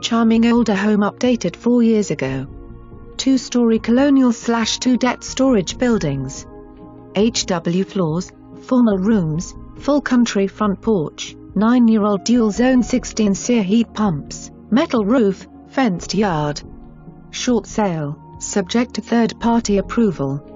Charming older home updated 4 years ago. 2-story Colonial/2-det storage buildings. HW floors, formal rooms, full country front porch, 9-year-old dual-zone 16 seer heat pumps, metal roof, fenced yard. Short sale, subject to third-party approval.